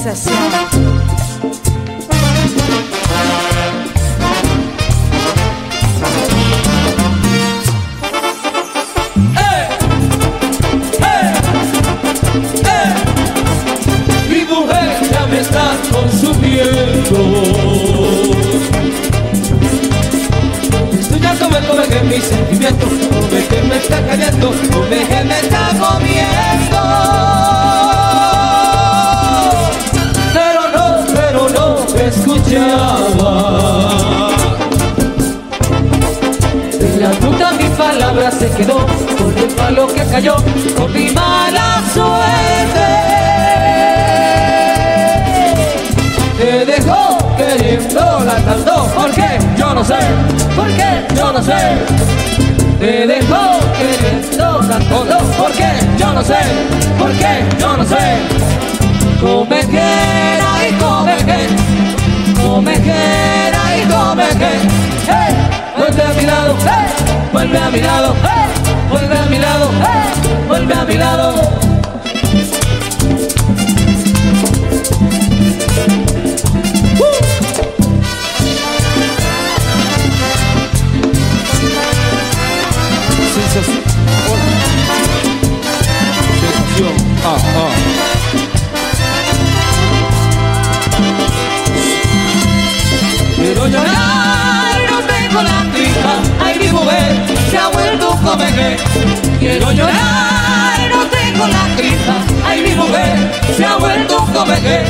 sensación. Mi mujer ya me está consumiendo. Tú ya come que mis sentimientos, come que me está cayendo, come que me está comiendo. Pero no escuchaba. En la punta mi palabra se quedó, con el palo que cayó, con mi mala suerte. Te dejó queriéndola tanto, ¿por qué? Yo no sé, ¿por qué? Yo no sé. Te dejó queriéndola tanto, ¿por qué? Yo no sé, ¿por qué? Yo no sé. Comejera y comejera, comejera y comejera. Hey, vuelve a mi lado, hey, vuelve a mi lado, hey, vuelve a mi lado, hey, vuelve a mi lado. Quiero llorar, no tengo la tripa, ay mi mujer se ha vuelto un comején. Quiero llorar, no tengo la tripa, ay mi mujer se ha vuelto un comején.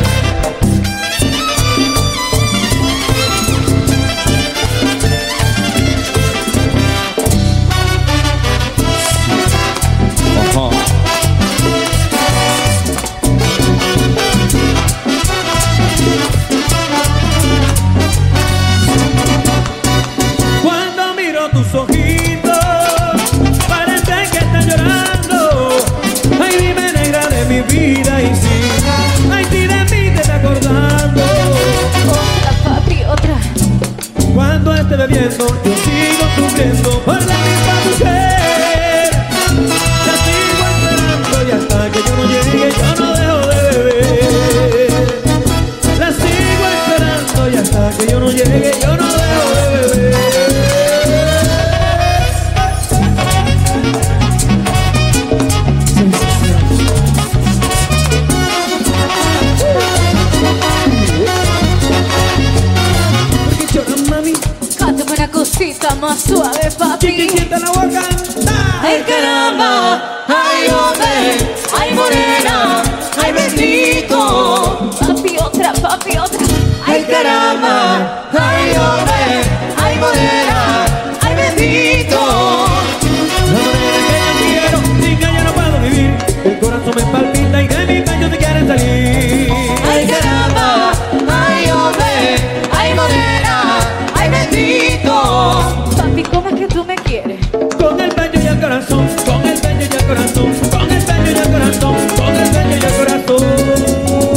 Bebiendo, yo sigo sufriendo por la misma mujer. La sigo esperando y hasta que yo no llegue yo no dejo de beber. La sigo esperando y hasta que yo no llegue yo no dejo de beber. ¿Por qué lloras, mami? Cántame una cosita más suave, papi. Chiquitita la boca. Ay caramba, ay hombre, ay morena, ay bendito. Papi, otra, papi, otra. Ay caramba, ay hombre, ay morena, ay bendito. La manera que yo quiero, sin que yo no puedo vivir. El corazón me palpita y de mi pecho se quieren salir. Ay caramba, ay hombre, ay morena, ay bendito. Papi, ¿cómo es que tú me quieres? Con el pecho y el corazón, con el pecho y el corazón, con el pecho y el corazón, con el pecho y el corazón.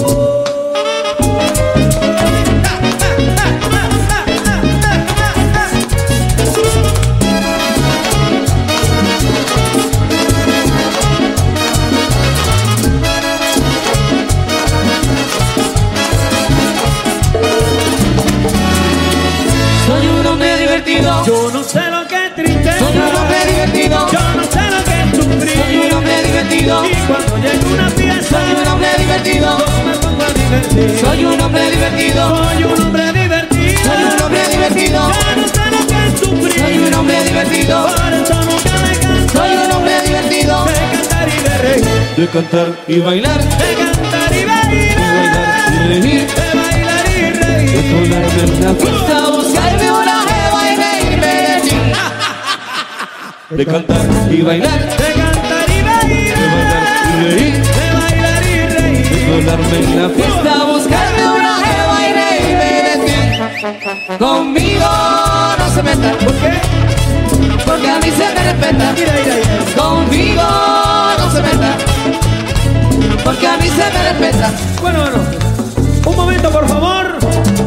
Soy un hombre divertido. Yo no sé lo que es tristeza. Soy un hombre divertido. Yo no sé lo que es sufrir. Soy un hombre divertido. Y cuando llega una fiesta, Soy un hombre divertido. yo me pongo a divertir. Soy un hombre divertido. Soy un hombre divertido. Soy un hombre divertido. Yo no sé lo que es sufrir. Soy un hombre divertido. Por eso nunca me canso Soy un hombre divertido. de cantar y de reír. De cantar y bailar. De cantar y De bailar y bailar. reír. De bailar y De reír. ponerme en una fiesta, buscarme una jeva y reírme de ti. De cantar y bailar. De cantar y De bailar y bailar. reír. De bailar y De reír. ponerme en una fiesta, buscarme una jeva y reírme de ti. Conmigo no se metan. ¿Por qué? Porque a mí se me respeta. Mira, mira, mira. Conmigo no se metan. Porque a mí se me respeta. Bueno, un momento por favor.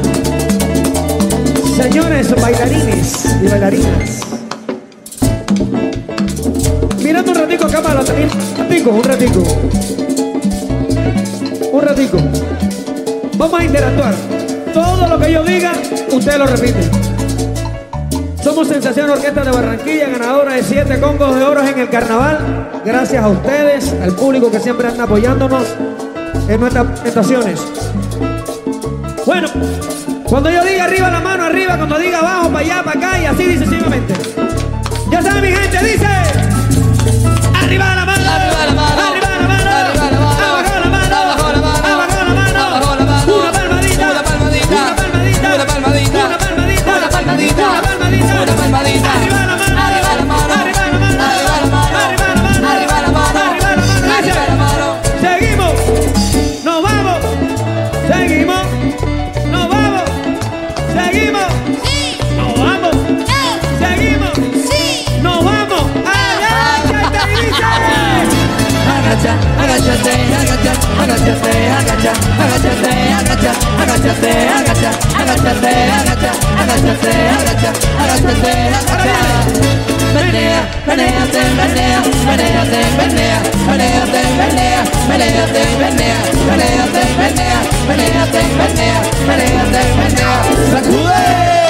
Señores bailarines y bailarinas, mirando un ratico acá para la un ratico. Vamos a interactuar. Todo lo que yo diga, usted lo repite. Somos Sensación Orquesta de Barranquilla, ganadora de 7 congos de oro en el carnaval. Gracias a ustedes, al público que siempre anda apoyándonos en nuestras presentaciones. Bueno, cuando yo diga arriba la mano, arriba. Cuando diga abajo, para allá, para acá y así sucesivamente. Ya saben, mi gente, dice: arriba la mano, Arriba la mano, arriba la mano, arriba la mano, abajo la mano, abajo la mano, abajo la mano, abajo la mano, una palmadita, una palmadita, una palmadita, una palmadita, una palmadita, una palmadita, una palmadita, una palmadita. arriba la mano, Arriba la mano, arriba la mano, arriba la mano, arriba la mano, arriba la mano, arriba la mano, arriba la mano. seguimos, nos vamos, seguimos, nos vamos, seguimos, nos vamos, seguimos, nos vamos, agáchate y dice: Agacha, agáchate, agacha, agáchate, agacha, agáchate, agacha, agáchate, agacha, agáchate, agacha, agáchate, agacha, agáchate, agacha. Menea, menéate, menea, menéate, menea, menéate, menea, menéate, menea, menéate, menea, menéate, menea, menéate, menea. ¡Sacude!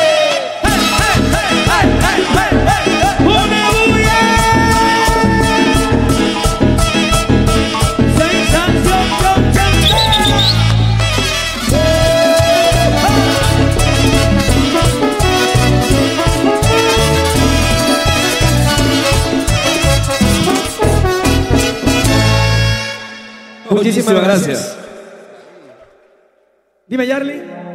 ¡Una bulla! Sensación Muchísimas gracias. Dime, Yarly.